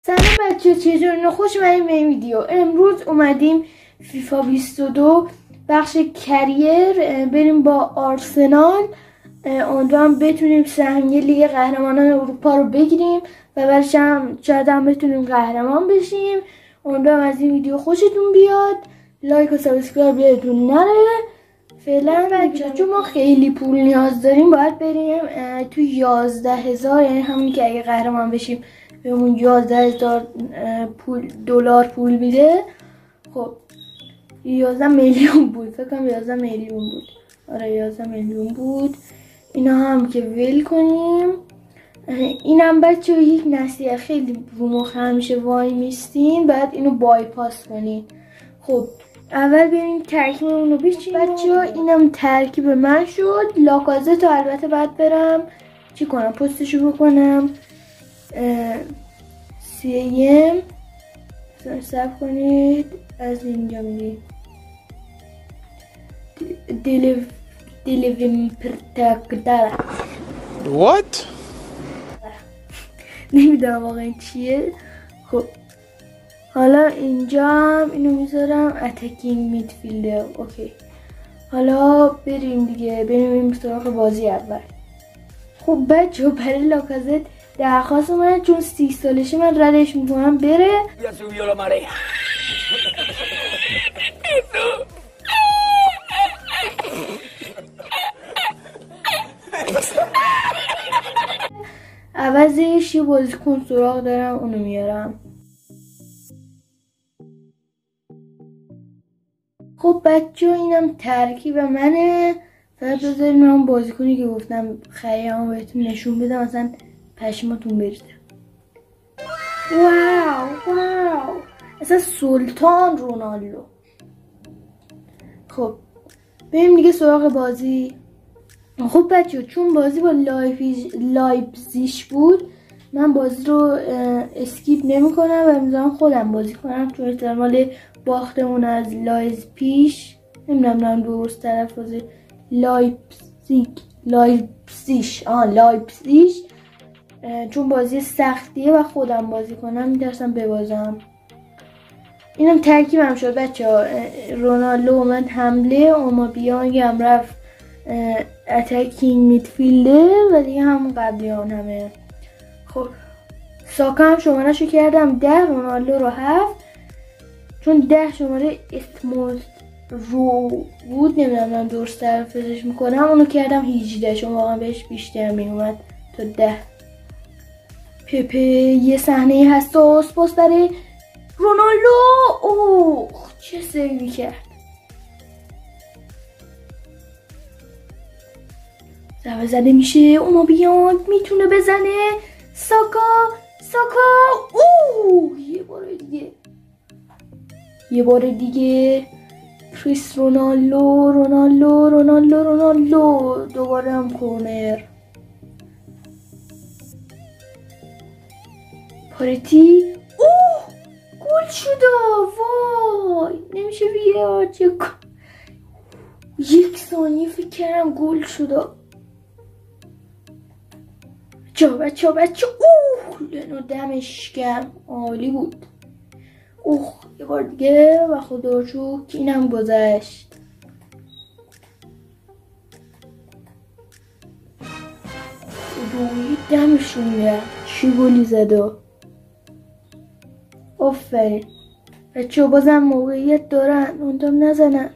سلام بچه، چطورین؟ خوش اومدیم به این ویدیو. امروز اومدیم فیفا 22 بخش کریر بریم با آرسنال، امیدوارم بتونیم سهمیه لیگ قهرمانان اروپا رو بگیریم و بعدش هم شاید هم بتونیم قهرمان بشیم. امیدوارم از این ویدیو خوشتون بیاد. لایک و سابسکرایب یادتون نره. فعلا بچه چون ما خیلی پول نیاز داریم باید بریم تو 11,000، یعنی همونی که اگه قهرمان بشیم بهمون 11,000 دلار پول میده. خب 11 میلیون بود، فکر کنم 11 میلیون بود. آره 11 میلیون بود. اینا هم که ول کنیم. اینم بچه یک نصیحت، خیلی رو مخ همیشه وای میستین، بعد اینو بایپاس کنین. خب اول بریم ترکیبمون رو بچینیم بچه ها. اینم ترکیب من شد. لاکازت البته باید برم چی کنم، پستشو بکنم. سیم صرف کنید، از اینجا میدید دلیویم پرتاکدار What؟ نمیدونم واقعا چیه. خب حالا اینجا هم اینو میذارم اتکینگ میدفیلدر. اوکی حالا بریم دیگه، بریم سراغ بازی اول. خب بچه برای لاکازت درخواست اومد، چون 30 سالشه من ردش میکنم بره. عوضش یه بازیکن سراغ دارم، اونو میارم. خب بچه اینم ترکیب منه. فقط بذاریم من بازیکنی که گفتم خریدم بهتون نشون بدم، اصلا پشماتون بریزه. واو اصلا سلطان رونالدو. خب بریم دیگه سراغ بازی. خب بچه چون بازی با لایپزیگ بود، من بازی رو اسکیپ نمی کنم و میذارم خودم بازی کنم، چون احتمال باختمون از لایپزیگ، نمیدونم درست تلفظ لایپزیگ، چون بازی سختیه و خودم بازی کنم میترسم ببازم. اینم ترکیبم شد بچه ها. رونالدو اومد حمله، اومابیانگ هم رفت اتکینگ میدفیلدر و دیگه همون قبلیان همه. خب ساکا هم شمارهشو کردم 10، رونالدو رو 7، چون 10 شماره اسموز رو بود، نمیدونم درست تلفظش میکنم، اونو کردم 18 چون واقعا بهش بیشتر میومد تا 10. پپه یه صحنه حساس باز برای رونالدو. اوه چه سیوی کرد. ضربه زده میشه، اومابیانگ میتونه بزنه. ساکا اوه یه بار دیگه کریس رونالدو دوباره هم کورنر. پارتی اوه گل شد. وای نمیشه بیار، چه یک ثانیه فکر کردم گل شد. بچه اوه لنو دمش گرم، عالی بود. اوه یه بار دیگه و خدا رو شکر اینم گذشت. روی دمشون گرم، چی گلی زده. آفرین بچه بازم موقعیت دارن، اونتام نزنن،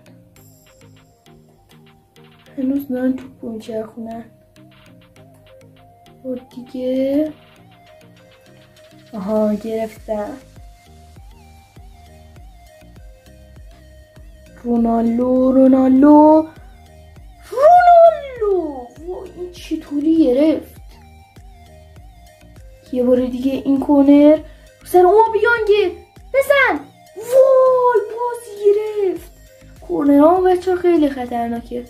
هنوز دارن توپ میچرخونن. و دیگه آها گرفتم. رونالدو وای این چطوری گرفت. یه بار دیگه این کورنر سر اومابیانگ بزن. وای باز گرفت. کورنر ها بچه خیلی خطرناکه.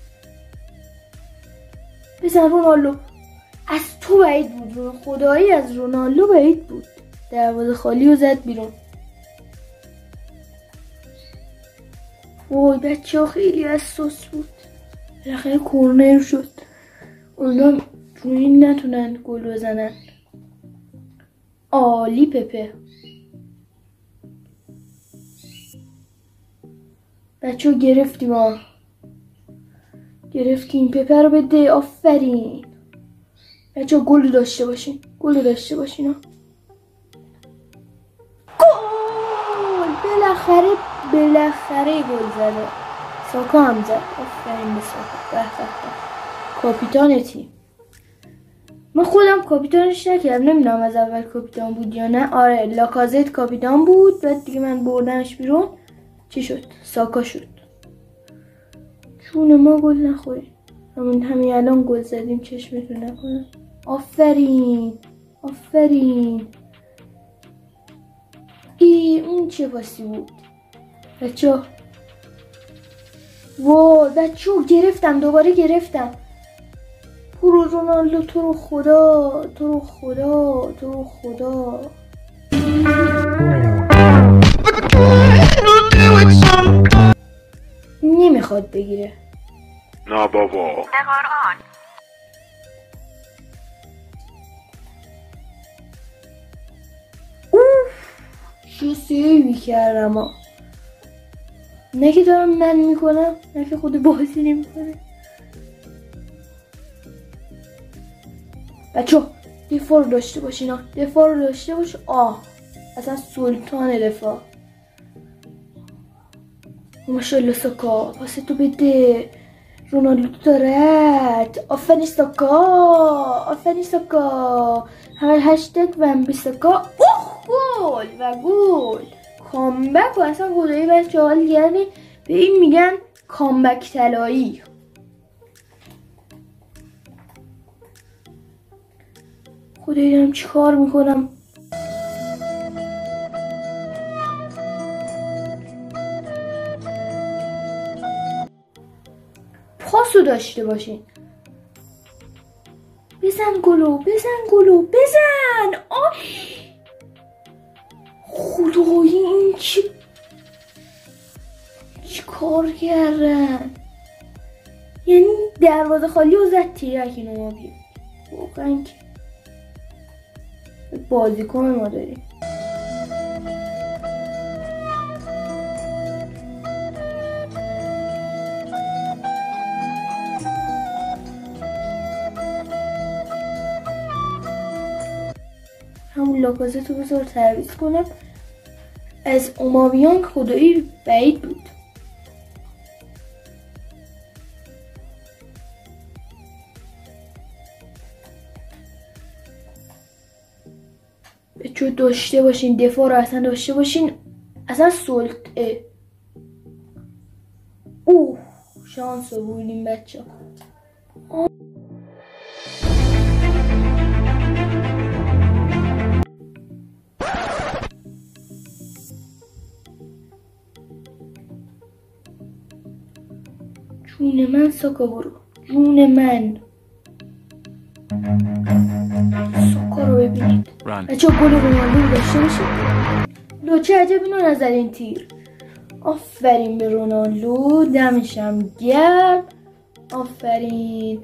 بزن رونالدو. از تو بعید بود، خدایی از رونالدو بعید بود. دروازه خالی رو زد بیرون. وای بچه ها خیلی حساس بود. بالاخره کورنر شد، اونا روی این نتونن گل بزنن. عالی پپه. بچه ها گرفتیم ها. گرفتیم. پپه رو بده. آفرین. بچه ها گل داشته باشین. گل داشته باشین ها. گل. بالاخره گل زده. ساکا هم زد. آفرین به ساکا. کاپیتان تیم. من خودم کاپیتانش نکردم. نمیدونم از اول کاپیتان بود یا نه. آره لاکازت کاپیتان بود. بعد دیگه من بردمش بیرون. چی شد؟ ساکا شد. چون ما گل نخوریم. همین الان گل زدیم. چشمتون نکنه. آفرین. اون چه پاسی بود بچه ها. وای بچه ها دوباره گرفتم. برو رونالدو تو رو خدا. نمیخواد بگیره. نه بابا. قرآن. چه سیوی کردم نه که دارم من میکنم نه که خود بازی نمیکنه. بچه دفاع رو داشته باشین اصلا سلطان دفاع. ماشاءالله ساکا پاس تو بده. رونالدو دارد. آفرین ساکا. همه هشتگ و ساکا. گل کامبک و اصلا خدایی بچه حال گردی به این میگن کامبک طلایی. خدایی دارم چی کار میکنم. پاسو داشته باشین. بزن گلو. خدایی این چی کار کردن. یعنی دروازه خالی و زد تیرک اینو ما بیاد. واقعا که بازیکن ما داریم. همون لاکازت رو بذار تعویض کنم. از اومابیانگ خدایی بعید بود. بچه داشته باشین دفاع رو اصلا داشته باشین. اصلا سلطه. شانس رو بودیم بچه. جون من ساکا برو. ساکا رو ببینید بچه گل رونالدو رو داشته باشید. چه عجب اینو نزدین تیر. آفرین به رونالدو. دمشم گرم. آفرین.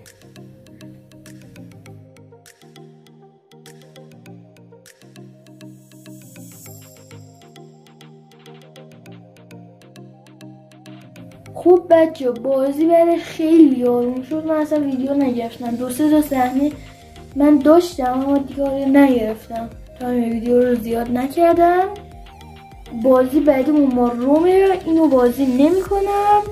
خوب بچه بازی برای خیلی آروم شد. من اصلا ویدیو نگرفتم. 2-3 تا صحنه من داشتم اما دیگه نگرفتم. تایم ویدیو رو زیاد نکردم. بازی بعدیمون ما رومه. اینو بازی نمی کنم.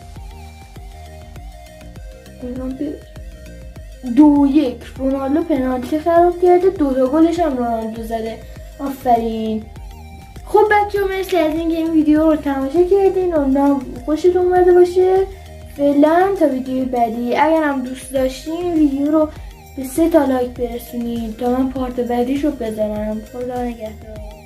2-1 رونالدو پنالتی خراب کرده. 2 تا گلش هم رونالدو زده. آفرین. خب بچه ها مرسی از اینکه این ویدیو رو تماشا کردین. امیدوارم خوشتون اومده باشه. فعلا تا ویدیو بعدی. اگر هم دوست داشتین ویدیو رو به 3 تا لایک برسونید تا من پارت بعدیش رو بزنم. خدا نگهدار.